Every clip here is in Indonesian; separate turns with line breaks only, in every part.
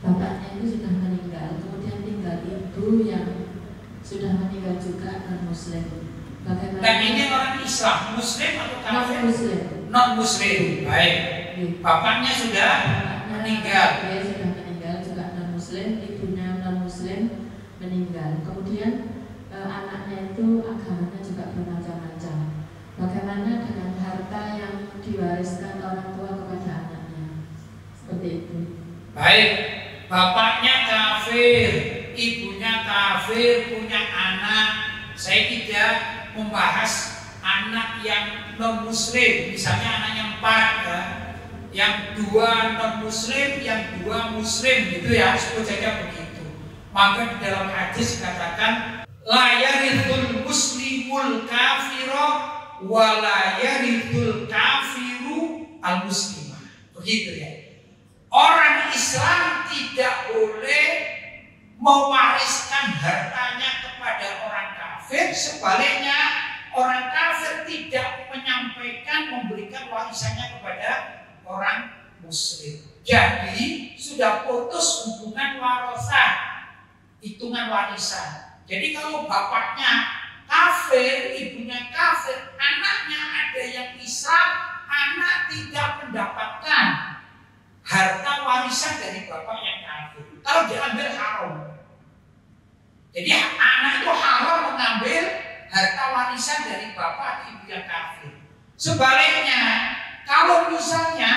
bapaknya itu sudah meninggal, kemudian tinggal ibu yang sudah meninggal juga non-muslim. Bagaimana?
Dan ini orang Islam, Muslim atau kafir?
Non-muslim.
Non-Muslim. Baik. Bapaknya sudah meninggal.
Dia sudah meninggal juga non-muslim, ibunya non-muslim meninggal. Kemudian anaknya itu agamanya juga bermacam-macam. Bagaimana dengan harta yang diwariskan orang tua kepada anaknya? Seperti itu.
Baik. Bapaknya kafir, ibunya kafir, punya anak. Saya tidak membahas anak yang non-muslim, misalnya anaknya 4 ya, yang 2 non-muslim, yang 2 muslim, gitu ya, sebut saja begitu. Maka di dalam hadis dikatakan la yarithul muslimul kafiro wa la yarithul kafiru al muslimah. Begitu ya. Orang Islam tidak boleh mewariskan hartanya kepada orang kafir, sebaliknya orang kafir tidak menyampaikan, memberikan warisannya kepada orang muslim. Jadi sudah putus hubungan warasah, hitungan warisan. Jadi kalau bapaknya kafir, ibunya kafir, anaknya ada yang Islam, anak tidak mendapatkan harta warisan dari bapak yang kafir. Kalau diambil haram. Jadi anak itu haram mengambil harta warisan dari bapak atau ibu yang kafir. Sebaliknya, kalau misalnya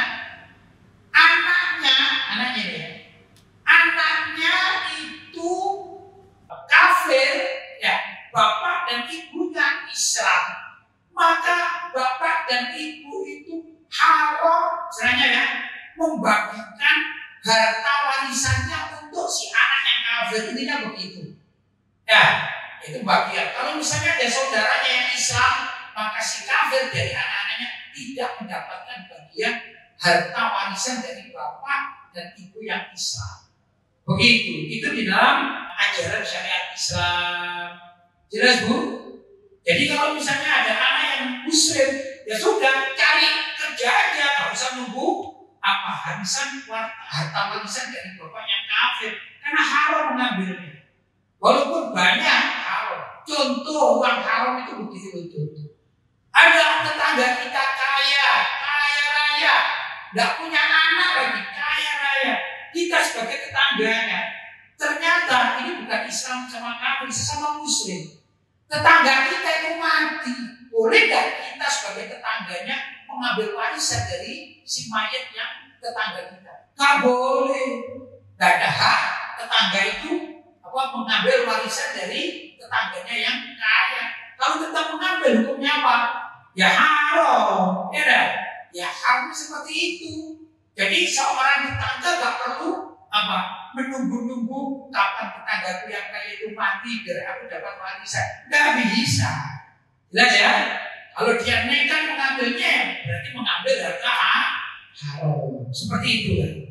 anaknya itu kafir, ya, bapak dan ibunya Islam, maka bapak dan ibu itu haram, sebenarnya ya, membagikan harta warisannya untuk si anak yang kafir. Intinya begitu. Ya, itu bagian. Kalau misalnya ada saudaranya yang Islam, maka si kafir dari anak-anaknya tidak mendapatkan bagian harta warisan dari bapak dan ibu yang Islam. Begitu. Itu di dalam ajaran syariat Islam. Jelas, Bu? Jadi kalau misalnya ada anak yang muslim, ya sudah, cari kerja aja, nggak usah nunggu harta warisan dari bapak yang kafir, karena haram mengambilnya. Walaupun banyak haram. Contoh uang haram itu begitu contoh. Ada tetangga kita kaya raya, nggak punya anak lagi, kaya raya. Kita sebagai tetangganya, ternyata ini bukan Islam sama kafir, sesama muslim. Tetangga kita itu mati, boleh nggak kita sebagai tetangganya mengambil warisan dari si mayat yang tetangga kita? Nggak boleh. Nggak ada hak tetangga itu mengambil warisan dari tetangganya yang kaya. Kalau tetap mengambil, hukumnya apa? Ya haram, ya haram seperti itu. Jadi seorang tetangga nggak perlu menunggu-nunggu kapan tetanggaku yang kaya itu mati biar aku dapat warisan. Nggak bisa. Jelas ya? Kalau dia nekat mengambilnya, berarti mengambil harta haram. Seperti itu kan.